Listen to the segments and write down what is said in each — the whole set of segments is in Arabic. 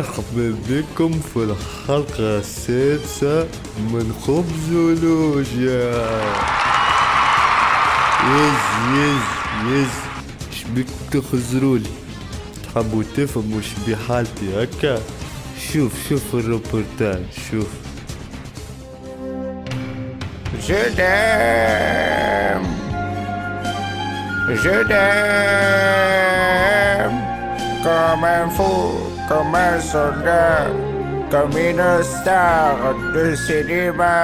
مرحبا بكم في الحلقة السادسة من خبزولوجيا. يز شبيك تخزرولي؟ تحبوا تفهموا شبي حالتي هكا؟ شوف الروبورتاج. شوف Je comme un fou, comme un soldat, comme une star de cinéma.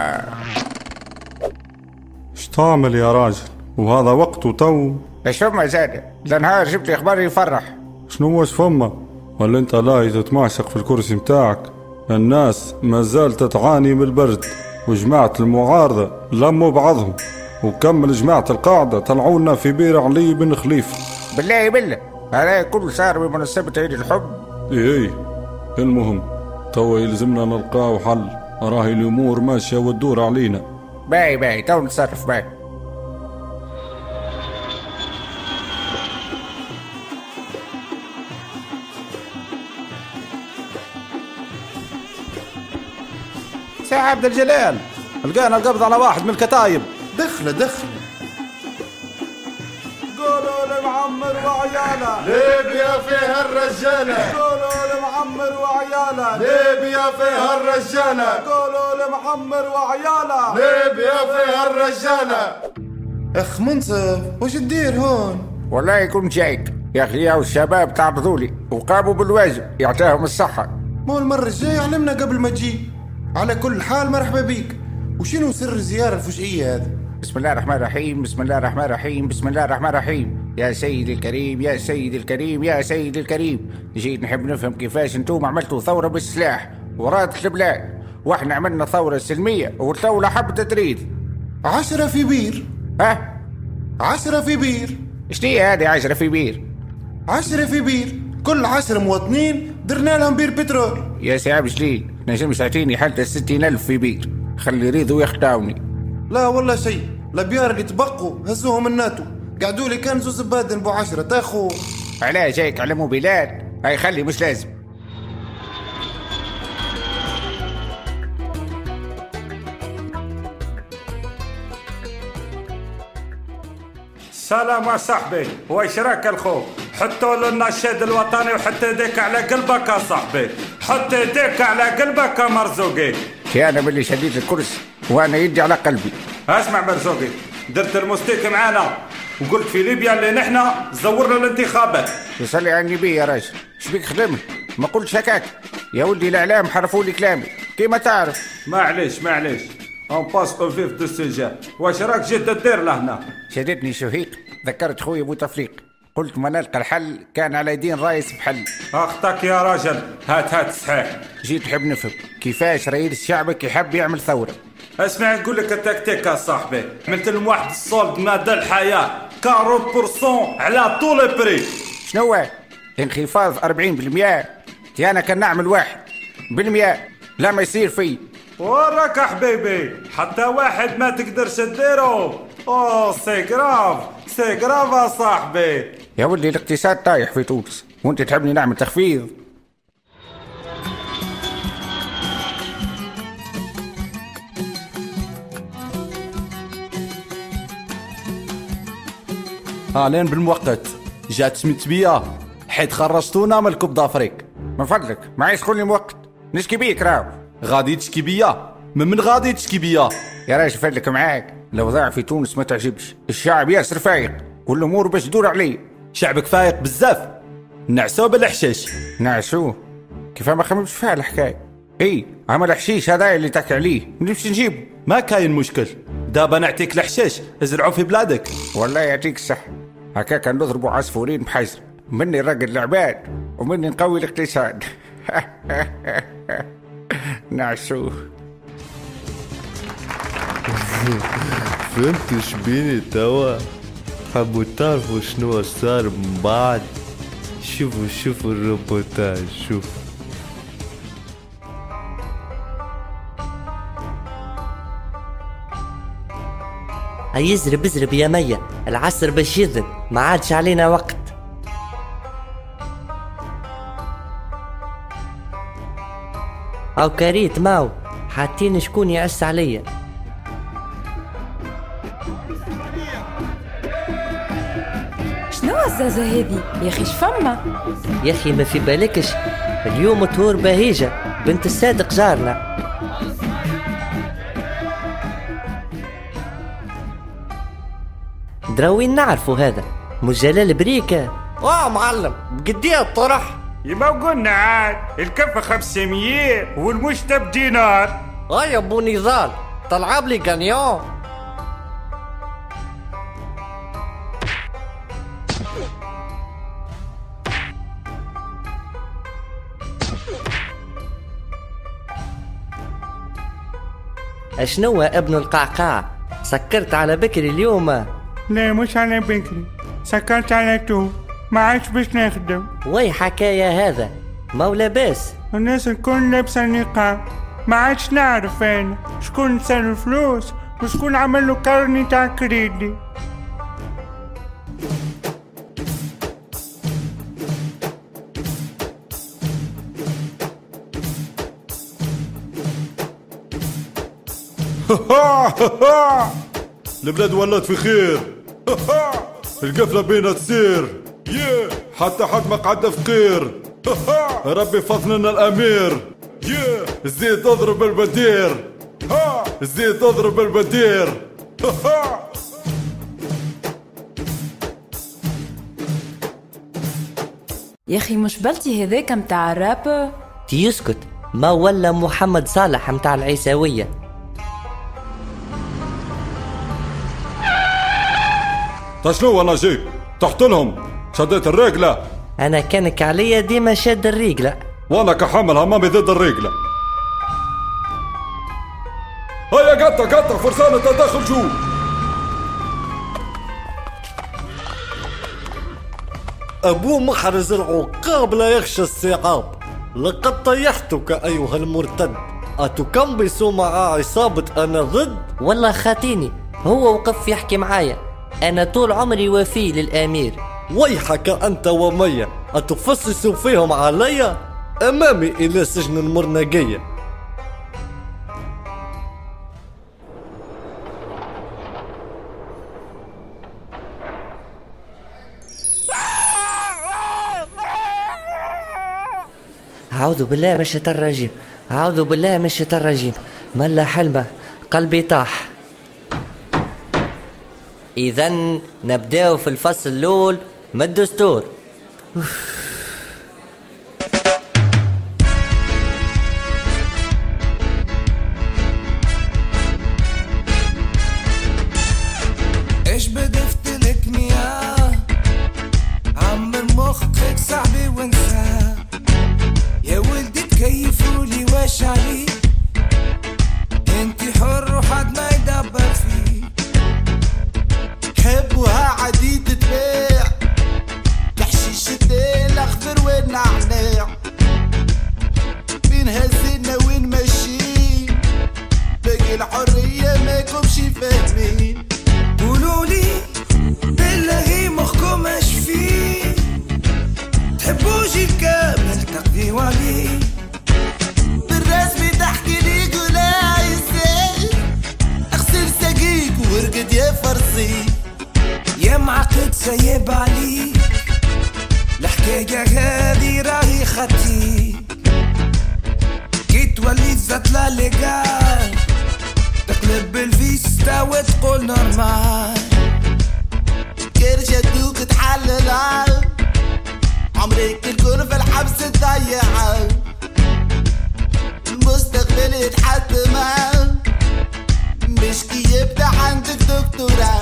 ايش تعمل يا راجل؟ وهذا وقته تو. ايش فما زاد؟ ده نهار جبت لي اخبار يفرح. شنو واش فما؟ ولا انت لاهي تتمعشق في الكرسي متاعك؟ الناس ما زالت تعاني من البرد، وجماعة المعارضة لموا بعضهم، وكمل جماعة القاعدة طلعونا في بير علي بن خليفة. بالله هذا كل صار بمناسبة عيد الحب. ايه المهم تو يلزمنا نلقاو حل، راهي الامور ماشية وتدور علينا. باي تو نتصرف باي. سي عبد الجلال، لقينا القبض على واحد من الكتايب. دخله قولوا لمعمر وعياله ليبيا فيها الرجالة. قولوا لمعمر وعياله ليبيا فيها الرجالة. قولوا لمعمر وعياله ليبيا فيها الرجالة. اخ منصف وش تدير هون؟ والله كنت جايك يا اخي، يا الشباب تعرضوا لي وقاموا بالواجب، يعطيهم الصحة. مو المرة الجاية علمنا قبل ما تجي. على كل حال مرحبا بيك. وشنو سر الزيارة الفجئية هذه؟ بسم الله الرحمن الرحيم، بسم الله الرحمن الرحيم، بسم الله الرحمن الرحيم. يا سيدي الكريم، يا سيدي الكريم، يا سيدي الكريم، جيت نحب نفهم كيفاش انتم عملتوا ثورة بالسلاح ورادت البلاد، واحنا عملنا ثورة سلمية والدولة حبت تريد. 10 في بير. ها؟ 10 في بير. اشتي هذه 10 في بير؟ 10 في بير، كل 10 مواطنين درنا لهم بير بترول. يا سي عبد الجليل، نجم تعطيني حتى 60,000 في بير، خلي يريدوا يخدعوني. لا والله شيء، الابيار اللي تبقوا هزوهم الناتو، قعدوا لي كان زوز بادن بو 10 تاخو. علاه جايك على موبيلات؟ هاي خلي مش لازم. سلام يا صاحبي، وايش راك الخوف؟ حطوا لنا الشاد الوطني وحط يديك على قلبك يا صاحبي، حط يديك على قلبك يا مرزوقي. انا باللي شديت الكرسي وانا يدي على قلبي. اسمع مرزوقي، درت المستيك معانا وقلت في ليبيا اللي نحنا زورنا الانتخابات. يصلي على النبي يا راجل، شبيك خدمت؟ ما قلتش هكاك يا ولدي، الاعلام حرفوا لي كلامي كيما تعرف. معليش اون باس او فيف دو سوجي. واش راك جيت تدير لهنا؟ شدتني شهيق، ذكرت خويا بوتفليق، قلت ما نلقى الحل كان على يدين رايس بحل. اخطاك يا راجل، هات صحيح. جيت نحب نفهم كيفاش رئيس شعبك يحب يعمل ثورة. اسمع نقول لك التكتيك يا صاحبي، عملت لهم واحد الصولد مدى الحياة 40% على طول البري. شنو هو؟ انخفاض 40%؟ انا كان نعمل 1% لا ما يصير فيه. وراك حبيبي، حتى واحد ما تقدرش تديره. سي جراف يا صاحبي. يا ولدي الاقتصاد طايح في تونس وانت تحبني نعمل تخفيض؟ هالين بالمؤقت جات سميت بيا حيت خرجتونا من الكوب دافريك. من فضلك معيش تقول لي مؤقت، نشكي بيك راهو. غادي تشكي بيا؟ من غادي تشكي بيا؟ يا راجل فدلك معاك، الاوضاع في تونس ما تعجبش، الشعب ياسر فايق والامور باش تدور عليه. شعبك فايق بزاف، نعسوه بالحشيش. نعسوه؟ كيف ما خممتش فيها الحكايه. اي عمل حشيش هذا اللي تحكي عليه نمشي نجيبه. ما كاين مشكل، دابا نعطيك الحشيش ازرعوا في بلادك. والله يعطيك الصحه، هكاك نضربوا عصفورين بحجر، مني نرقد العباد ومني نقوي الاقتصاد. نعسوه. فهمتوا شبيني توا؟ حبوا تعرفوا شنو صار من بعد؟ شوفوا الروبورتاج. شوف هيزرب يا مية، العصر باش يذن، ما عادش علينا وقت. أو كريت ماو حاطين شكون يعس عليا. شنو الزازة هذي يا أخي؟ شفما يا أخي ما في بالكش اليوم تهور بهيجة بنت الصادق جارنا. دراوين نعرفوا هذا مش جلال بريكة. معلم بقديه الطرح؟ يبقى قلنا عاد الكفة 500 والمشتى بدينار. يا ابو نزال تلعب لي كانيون. اشنو ابن القعقاع؟ سكرت على بكري اليوم؟ لا مش على بكري، سكرت على تو، ما عادش باش نخدم. وي حكاية هذا ما لاباس. الناس الكل لابسة نقاب، ما عادش نعرف انا شكون سال الفلوس وشكون عمل له كارني تاع كريدي. البلاد ولات في خير. القفلة بينا تسير، حتى حد ما قعد فقير. ربي فضلنا الأمير، زيد اضرب البدير، زيد اضرب البدير. يا أخي مش بلتي هذاك متاع الراب؟ تيسكت ما ولا محمد صالح متاع العيساوية. شنو انا جيت تحت لهم شديت الرجلة. انا كانك عليا ديما شاد الرجلة، وانا كحمل همامي ضد الرجلة. هيا قطع فرسان التدخل شو. ابو محرز العقاب لا يخشى الصعاب، لقد طيحتك ايها المرتد، اتكمبس مع عصابة انا ضد. والله خاتيني هو وقف يحكي معايا، أنا طول عمري وفي للأمير. ويحك أنت ومية، أتفصص فيهم علي أمامي إلى سجن المرنقية. أعوذ بالله من الشيطان الرجيم، أعوذ بالله من الشيطان الرجيم. ملا حلمة قلبي طاح. إذن نبدأ في الفصل الأول من الدستور. إيش بدفت لك مياه عمر مخك صعبي وانساه، يا ولدي تكيفولي واش عليك، انتي حر وحد ما يدبر فيك. حبوها عديد تبيع الحشيش الدين الاخضر والنعناع، بين هزينا وين ماشيين باقي الحرية ماكمش فاهمين. قولولي بالله مخكم اش فيه، تحبوا جيل كامل تقضيو عليه، بالرسمي تحكي لي قولا ازاي، اغسل ساقيك وارقد يا فرسي، يا معقد سايب عليك، الحكاية هذه راهي خطيك، كي تولي الزتلة لقال تقلب الفيستا وتقول نورمال، كير شدوك تحلل عمرك الكل في الحبس تضيعه، المستقبل يتحتم مش كي يبدأ عندك دكتوراه.